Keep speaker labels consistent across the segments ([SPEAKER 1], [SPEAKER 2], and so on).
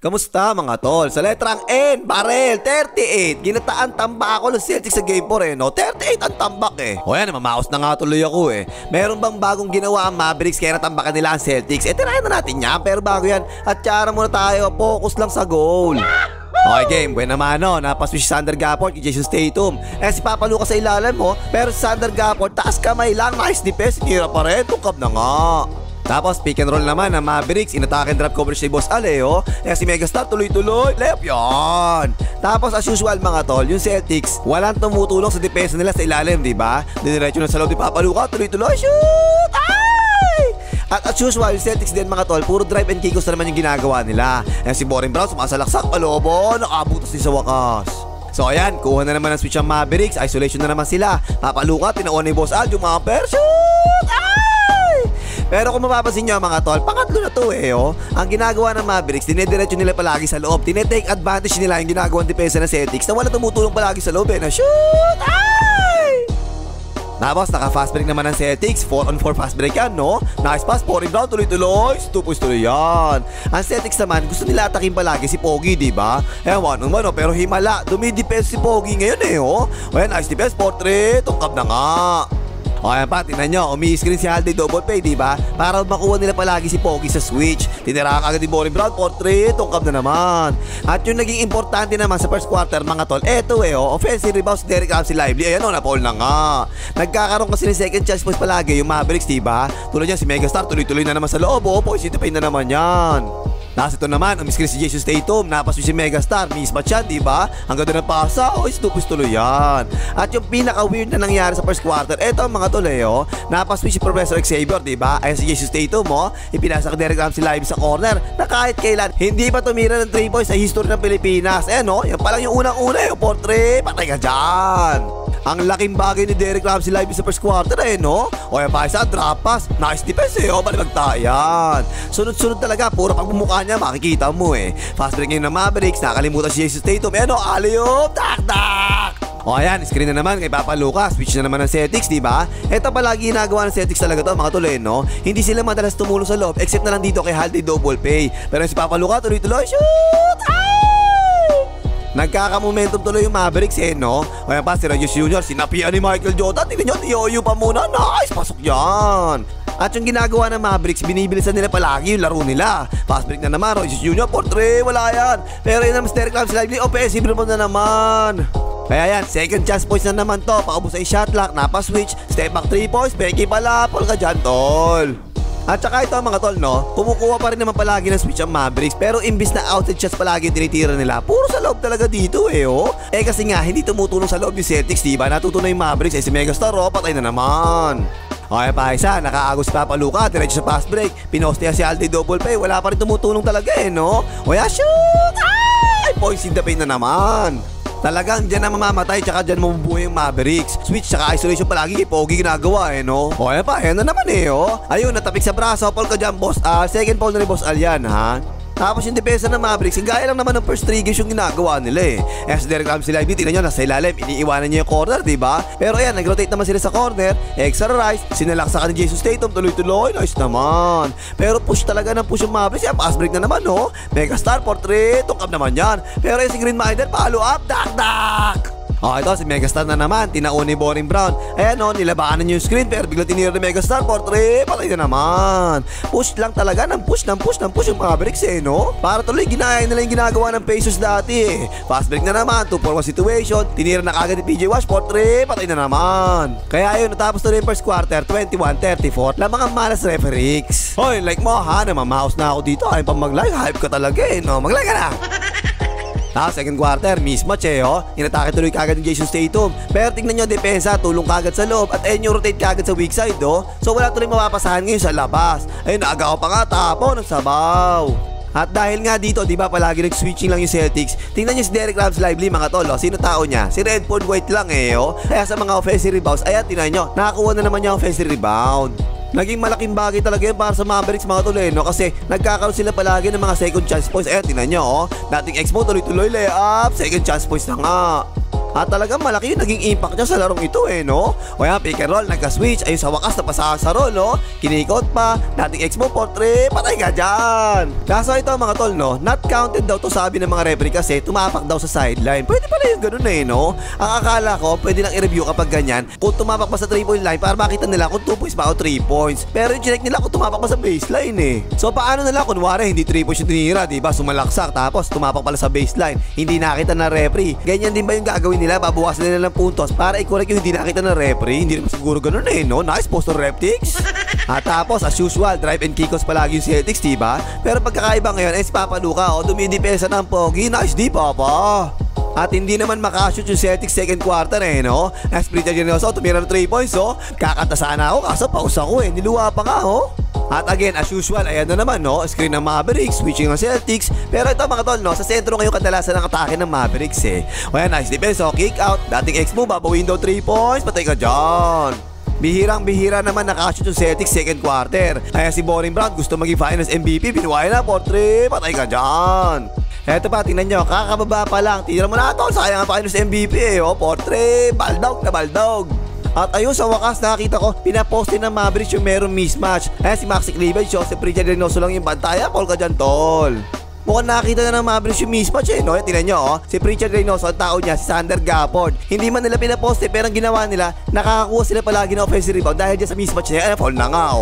[SPEAKER 1] Kamusta mga tol? Sa letrang N, barel, 38. Ginataan tambak ako ng Celtics sa Game 4 no? 38 ang tambak O yan, mamaos na nga tuloy ako Meron bang bagong ginawa ang Mavericks kaya natambakan nila ang Celtics? Tirayan na natin yan, pero bago yan, at tsara muna tayo, focus lang sa goal. Okay game, buwan naman napaswish si Sander Gaport kay Jason Tatum. Si Papa Lucas sa ilalim pero si Sander Gaport, taas kamay lang, nice defense, tira pa rin, tungkap na nga. Tapos pick and roll naman ng Mavericks, in-attack and drop coverage ni Boss Aleo. Si Megastar tuloy-tuloy, layup yan. Tapos as usual mga tol, yung Celtics, walang tumutulong sa depensa nila sa ilalim, diba? Diniretso na sa loob ni Papa Luca, tuloy-tuloy, shoot! Ay! At as usual, yung Celtics din mga tol, puro drive and kickoffs na naman yung ginagawa nila. Si Boring Brown, sumasalaksak, palobo, nakabutas din sa wakas. So ayan, kuha na naman ang switch ang Mavericks, isolation na naman sila. Papa Luca, tinaon ni Boss Al, yung mga pair, shoot! Pero kung mapapansin nyo mga tol, pangatlo na to Ang ginagawa ng Mavericks, dinediretso nila palagi sa loob. Tinetake advantage nila yung ginagawang depensa ng Celtics na wala tumutulong palagi sa loob na shoot! Ay! Tapos naka-fast break naman ng Celtics, 4-on-4 fast break yan Nice pass, pouring down, tuloy-tuloy, 2 points tuloy yan. Ang Celtics naman, gusto nila atakin palagi si Pogi, diba? One-on-one pero himala, dumi-defense si Pogi ngayon Ayan, nice defense, portrait, tungkap na nga. Ayan pa, tingnan nyo, umi-screen si Halday double pay, diba? Para makuha nila palagi si Pogi sa switch. Tinira ka agad ni Boring Brown, portrait, tungkap na naman. At yung naging importante naman sa first quarter mga tol, eto offensive rebound si Dereck Lively. Ayan na-foul na nga. Nagkakaroon kasi ng second chance points palagi yung Mavericks, diba? Tulad yan si Megastar, tuloy-tuloy na naman sa loob, points into pain na naman yan. Tapos ito naman, umiskrin si Jason Tatum, napaswi si Megastar, mismatch yan, diba? Ang ganda ng pasa, stupid tuloy yan. At yung pinaka-weird na nangyari sa first quarter, eto mga tol napaswi si Professor Xavier, diba? Ayan si Jason Tatum, ipinasa ka Dereck Lively sa corner, na kahit kailan, hindi pa tumira ng 3 points sa history ng Pilipinas. Ayan yan palang yung unang-una portrait, patay ka dyan. Ang laking bagay ni Dereck Lively sa first quarter O yan pa isa, drop pass, nice defense balibag tayan. Sunod-sunod talaga, puro pagmumukha niya, makikita mo Fast break ngayon ng Mavericks, nakalimutan si Jason Tatum, alley-oop, tak-tak. O ayan, screen na naman kay Papa Lucas, switch na naman ng Celtics, diba? Ito palagi ginagawa ng Celtics talaga to mga tol Hindi sila madalas tumulong sa loob, except na lang dito kay Halday double pay. Pero si Papa Lucas, tuloy-tuloy, shoot! Nagkaka-momentum tuloy yung Mavericks O yan pa, si Reyes Jr., sinapian ni Michael Jordan. Tingnan nyo, tiyoyo pa muna. Nice, pasok yan. At yung ginagawa ng Mavericks, binibilisan nila palagi yung laro nila. Fast break na naman, Reyes Jr., portrait, wala yan. Pero yun naman, Dereck Lively, offensive rebound na naman. Kaya yan, second chance points na naman to. Paubos ay shot clock, napa-switch, step back 3 points, Becky pala, pol ka dyan, tol. At saka ito mga tol kumukuha pa rin naman palagi ng switch ang Mavericks, pero imbis na outside shots palagi tinitira nila, puro sa loob talaga dito kasi nga hindi tumutulong sa loob yung Celtics, diba? Natutunan yung Mavericks si Megastar patay na naman. Okay pa isa, nakaagos pa Luka, diretso sa fast break, pinost niya si Halday double pay, wala pa rin tumutulong talaga O ya, shoot! Ay! Points in the paint na naman. Talagang dyan na mamamatay, tsaka dyan mabubuhay yung Mavericks. Switch tsaka isolation palagi kay Pogi ginagawa O yan pa, yan na naman Ayun, natapik sa braso, Paul ka dyan, Boss Al. Second foul na ni Boss Al yan, ha? Tapos yung depensa ng Mavericks, gaya lang naman ng first 3 games yung ginagawa nila si Dereck Lively, tingnan nyo, nasa ilalim, iniiwanan niya yung corner, diba? Pero ayan, nag-rotate naman sila sa corner, extra rise, sinalaksakan ni Jason Tatum, tuloy-tuloy, nice naman. Pero push talaga ng push yung Mavericks, pass break na naman, Megastar, portrait, tungkap naman yan. Pero yung si Green-Minded, follow up, dak-dak! Ito si Megastar na naman, tinaon ni Boring Brown. Ayan nilabaanan yung screen, pero bigla tinira ni Megastar, portrait, patay na naman. Push lang talaga, ng push yung Mavericks Para tuloy ginaya nila yung ginagawa ng Pacers dati Fast break na naman, 2-for-1 situation, tinira na kagad ni PJ Wash, portrait, patay na naman. Kaya ayun, natapos tuloy yung first quarter, 21-34, lamang ang malas referees. Hoy, like mo ha, namamaos na ako dito, ayaw pang mag-like, hype ka talaga mag-like ka na. Second quarter, mismatch inatake tuloy kagad ni Jason Tatum. Pero tignan nyo, depensa, tulong kagad sa loob at ayun yung rotate kagad sa weak side So wala tuloy mapapasahan ngayon sa labas. Ayun, naagaw pa nga, tapo ng sabaw. At dahil nga dito, di ba palagi nag-switching lang yung Celtics, tingnan nyo si Dereck Lively mga tol sino tao niya? Si Redford White lang Kaya sa mga offensive rebounds, ayan, tingnan nyo, nakakuha na naman niya offensive rebound. Naging malaking bagay talaga yun para sa Mavericks mga tol kasi nagkakaroon sila palagi ng mga second chance points. Ayan, tingnan nyo dating Expo tuloy-tuloy layup, second chance points na nga. At talagang malaki yung naging impact niya sa larong ito no? O yan, pick and roll, nagka-switch. Ayun sa wakas, napasahan sa roll, no? Kinikot pa, dating X mo, 4-3, patay ka dyan. Kaso ito mga tol, no? Not counted daw to sabi ng mga referee kasi tumapak daw sa sideline. Pwede pala yung ganun no? Ang akala ko, pwede lang i-review kapag ganyan kung tumapak pa sa 3-point line para makita nila kung 2 points ba o 3 points. Pero yung check nila kung tumapak pa sa baseline So paano nila kunwari hindi 3 points yung tinira, diba? Sumalaksak tapos tumapak pala sa baseline. Hindi nakita ng referee. Ganyan din ba yung gagawin nila? Babawasan nila ng puntos para i-correct yung hindi nakita ng referee. Hindi naman siguro ganun no? Nice poster reptics. At tapos as usual, drive and kick-offs palagi yung Celtics, diba? Pero pagkakaiba ngayon si Papa Luka dumidepensa ng pogi. Nice di Papa. At hindi naman makashoot yung Celtics second quarter no? As Pritchard Generoso tumira ng 3 points kakanta sana ako kaso pause ako niluwa pa nga At again, as usual, ayan na naman screen ng Mavericks, switching ng Celtics. Pero ito mga tol sa sentro ngayon kadalasan ng atake ng Mavericks O yan, nice defense kick out, dating X move, babawin daw 3 points, patay ka dyan. Bihirang-bihira naman nakashoot yung Celtics second quarter. Kaya si Boring Brown gusto maging finals MVP, binuhay na 4-3, patay ka dyan. Eto pa, tingnan nyo, kakababa pa lang. Tira mo na tol, sayang ang finals MVP 4-3, baldog na baldog. At ayun sa wakas nakita ko pinaposte ng Mavericks yung merong mismatch. Si Maxi Cleavage, si Pritchard Reynoso lang yung bantaya. Paul ka dyan tol. Mukhang nakita na ng Mavericks yung mismatch no? Tingnan nyo si Pritchard Reynoso, ang tao niya si Sander Gafford. Hindi man nila pinaposte pero ang ginawa nila, nakakakuha sila palagi ng offensive rebound dahil dyan sa mismatch niya. Foul na nga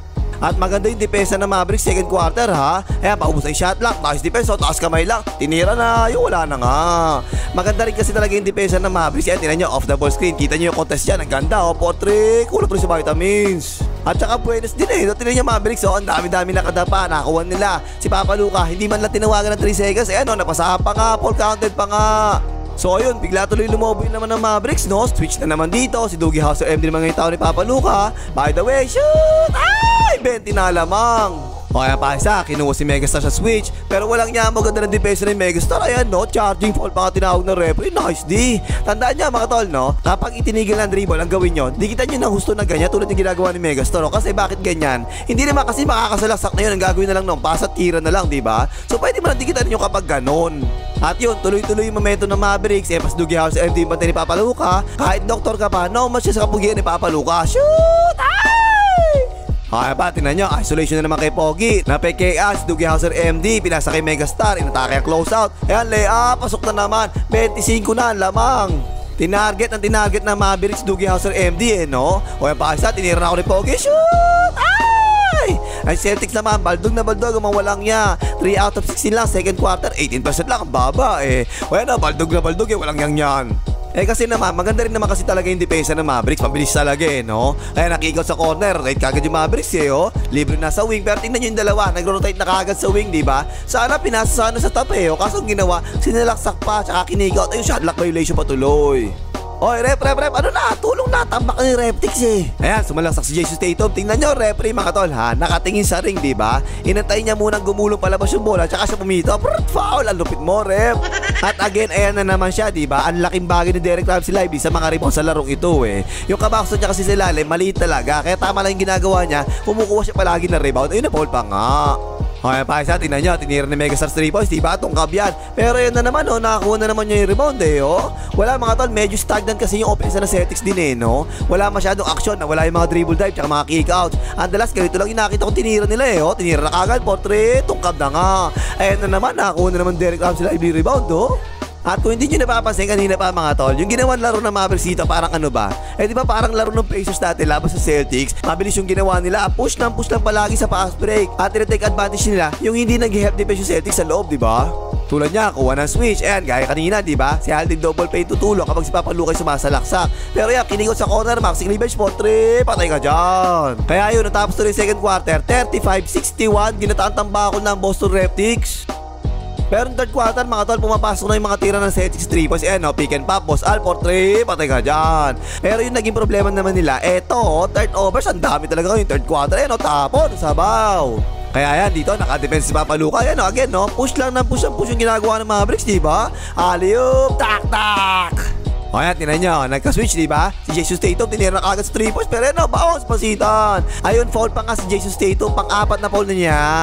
[SPEAKER 1] At maganda yung depensa ng Mavericks second quarter Ayan, paubos na yung shot clock. Nice defense taas kamay lang. Tinira na, yung wala na nga. Maganda rin kasi talaga yung depensa ng Mavericks. Ayan, tingnan nyo, off the ball screen. Kita nyo yung contest dyan, ang ganda 4-3, kulang rin sa vitamins. At saka buenos din tingnan nyo Mavericks ang dami-dami nakadapa, nakakuha nila. Si Papa Luka, hindi man lang tinawagan ng 3 seconds. Ayan napasahan pa nga, full counted pa nga. So ayun, bigla tuloy lumobo naman ng Mavericks Switch na naman dito, si Dougie Hauser MD naman ngayong tao ni Papa Luka. By the way, shoot! Ay! 20 na lamang. O kaya pa isa, kinuha si Megastar sa switch. Pero walang niya maganda ng depensa ni Megastar. Ayan charging foul pa nga tinawag ng referee. Nice di. Tandaan niya mga tol kapag itinigil ng dribble ang gawin nyo, di kita nyo ng husto na ganyan tulad ng ginagawa ni Megastar Kasi bakit ganyan? Hindi naman kasi makakasalaksak na yun. Ang gagawin na lang pasa tira na lang, diba? So pwede mo lang dikitan nyo kapag ganon. At yun, tuloy-tuloy yung momentum ng Mavericks. Pas Dougie Hauser MD yung bantay ni Papa Luka. Kahit doktor ka pa, no match siya sa kapugian ni Papa Luka. Shoot! Kaya pa, tingnan nyo, isolation na naman kay Pogi. Napay-KA, si Dougie Hauser MD, pinasa kay Megastar, inatake ang closeout. Ayan, layup, pasok na naman, 25 na lamang. Tinarget ng Mavericks, Dougie Hauser MD O yan pa isa, tinira na ako ni Pogi, shoot! Ay Celtics naman, baldog na baldog, ang walang niya 3 out of 16 lang, second quarter, 18% lang, ang baba O yan baldog na baldog walang yan. Kasi naman, maganda rin naman kasi talaga yung depensa ng Mavericks. Mabilis talaga Kaya nakikot sa corner, right kagad yung Mavericks Libre na sa wing, pero tingnan nyo yung dalawa, nagro-rotate na kagad sa wing, diba? Sana pinasa sana sa top Kaso ang ginawa, sinalaksak pa, tsaka kinigot. Ayun, shot lock violation patuloy. Oy, rep, ano na? Tulong na, tambak ni Reptix Ayan, sumalaksak si Jason Tatum. Tingnan nyo, referee mga tol nakatingin sa ring, diba? Inantay niya munang gumulong palabas yung bola, tsaka siya pumito. Foul, ang lupit mo, rep. At again, ayan na naman siya, diba? Ang laking bagay ni Dereck Lively sa mga rebound sa larong ito Yung kabakso niya kasi sa ilalim, maliit talaga. Kaya tama lang yung ginagawa niya, kumukuha siya palagi ng rebound. Ayun na, foul pa nga. Okay, pa isa, tingnan nyo, tinira ni Megastar 3 points, diba? Tungkab yan. Pero yan na naman, nakakuha na naman niya yung rebound Wala mga tol, medyo stagnant kasi yung offense na Celtics din Wala masyadong action, wala yung mga dribble drive, tsaka mga kick outs. Andalas, ganito lang yung nakita kong tinira nila Tinira na kagad, portrait, tungkab na nga. Ayan na naman, nakakuha na naman Dereck Lively rebound At kung hindi nyo napapansin kanina pa mga tol, yung ginawan laro ng Mavericks dito parang ano ba? Di ba parang laro ng Pacers dati laban sa Celtics? Mabilis yung ginawa nila, push lang palagi sa fast break. At tinatake advantage nila yung hindi nag-help defense yung Celtics sa loob, di ba? Tulad niya, kuha ng switch. Ayan, gaya kanina, di ba? Si Aldin double play tutulong kapag si Papa Luka sumasalaksak. Pero yan, kiningot sa corner, Maxi Cleavage, 4-3, patay ka dyan. Kaya yun, natapos tuloy second quarter, 35-61, ginataang tambakol ng Boston Reptics. Pero yung third quarter, mga tol, pumapasok na yung mga tira ng Celtics 3 points. Pick and pop, boss Al, 4-3, patay ka dyan. Pero yung naging problema naman nila, third overs, ang dami talaga yung third quarter. Tapon, sabaw. Kaya yan, dito, naka-defense si Papa Luka. Again, push lang ng push yung ginagawa ng Mavericks, diba? Alley-oop, tak-tak. O yan, tinan nyo, nagka-switch, diba? Si Jason Tatum, tinira na kagad sa 3 points. Pero bounce, pasitan. Ayun, foul pa nga si Jason Tatum, pang-apat na foul na niyan.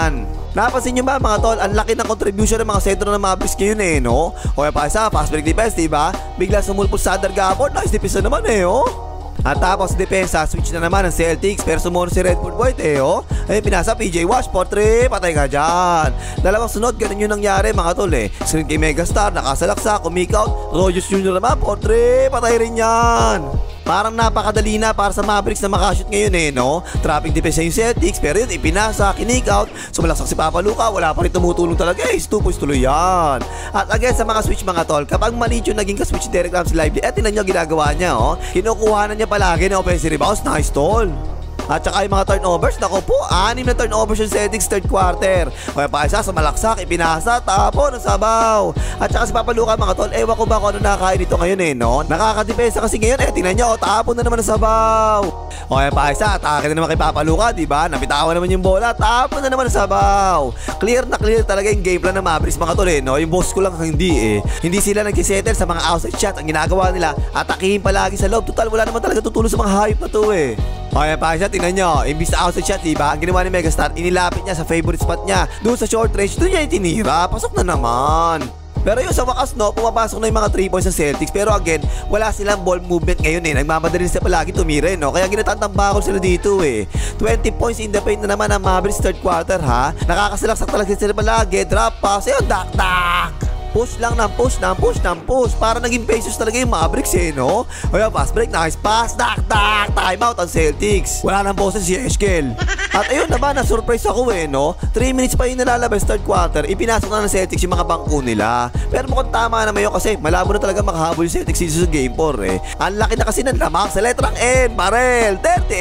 [SPEAKER 1] Napansin nyo ba mga tol, ang laki ng contribution ng mga sentro ng Mavericks ngayon eh, no? O kaya pa isa, fast break defense, diba? Bigla sumulpot sa Gabon, nice defense na naman eh, oh. At tapos depensa, switch na naman ng Celtics, pero sumunod si Redford White eh, oh. Ayun, pinasa PJ Wash, portrait, patay ka dyan. Dalawang sunod, ganun yung nangyari mga tol eh. Screen kay Megastar, nakasalaksak, umikout, Rogers Jr. naman, portrait, patay rin yan. Parang napakadali na para sa Mavericks na makashoot ngayon eh, no? Trapping defense yung Celtics, pero yun, ipinasa, kinik-out, sumalaksak si Papa Luka, wala pa rin tumutulong talaga eh, 2 points tuloy yan. At again, sa mga switch mga tol, kapag maliit yung naging ka-switch Dereck Lively, tinan nyo ginagawa niya, oh. Kinukuha na niya palagi ng offensive rebounds, nice tol. At saka yung mga turnovers, nako po, 6 na turnovers yung Celtics third quarter. Kaya pa isa sa malaksak, ipinasa, tapo ng sabaw. At saka si Papa Luka mga tol, ewan ko ba kung ano nakakain dito ngayon eh, no? Nakakadepensa kasi ngayon eh, tingnan nyo, tapo na naman ng sabaw. Kaya pa isa, atake na naman kay Papa Luka, diba? Nabitawan naman yung bola, tapo na naman ng sabaw. Clear na clear talaga yung game plan ng Mavericks mga tol eh, no? Yung boss ko lang hindi eh. Hindi sila nagsisettle sa mga outside shot. Ang ginagawa nila, atakihin palagi sa loob. Total, wala naman talaga tutulong sa mga hype na to eh. Okay pa siya, tingnan nyo, imbis na outside shot, diba? Ang ginawa ni Megastar, inilapit niya sa favorite spot niya. Doon sa short range, doon niya itinira. Pasok na naman. Pero yung sa wakas, no, pumapasok na yung mga 3 points sa Celtics. Pero again, wala silang ball movement ngayon eh. Nagmamadali sila palagi tumira, no? Kaya ginatambakol sila dito eh. 20 points in the paint na naman ang Mavericks third quarter, ha? Nakakasalaksak talaga sila palagi. Drop pass, ayun, dak-dak. Push lang ng push ng push ng push. Para naging Pacers talaga yung Mavericks eh, no? Kaya fast break, nice pass, dak-dak, timeout ang Celtics. Wala nang boses si Eshkel. At ayun naman, na-surprise ako eh, no? 3 minutes pa yung nalalabas third quarter, ipinasok na ng Celtics yung mga bangko nila. Pero mukhang tama naman yun kasi malabo na talaga makahabol yung Celtics dito sa game 4 eh. Ang laki na kasi ng lamang sa letrang N, barrel,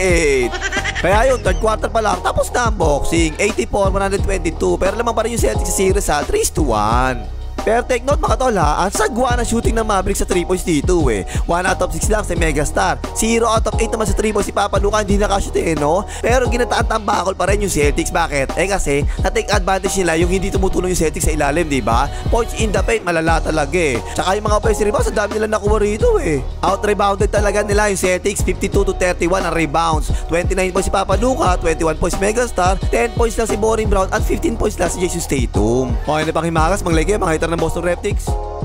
[SPEAKER 1] 38. Kaya yun, third quarter pa lang, tapos na ang boxing, 84-122. Pero lamang pa rin yung Celtics sa series ha, 3-1. Pero take note mga tol ha, ang sagwa na shooting ng Mavericks sa 3 points dito eh. 1 out of 6 lang si Megastar, 0 out of 8 naman sa 3 points si Papa Luka, hindi nakashoot eh, no? Pero ginataan tambakol pa rin yung Celtics. Bakit? Eh kasi na-take advantage nila yung hindi tumutulong yung Celtics sa ilalim, diba? Points in the paint, malala talaga eh. Tsaka yung mga offensive rebounds, ang dami nila nakuha rito eh. Outrebounded talaga nila yung Celtics, 52-31 ang rebounds. 29 points si Papa Luka, 21 points si Megastar, 10 points lang si Boring Brown, at 15 points lang si Jason Tatum. Okay na pang himagas, manglagay mga hitter ng Boston Red Sox.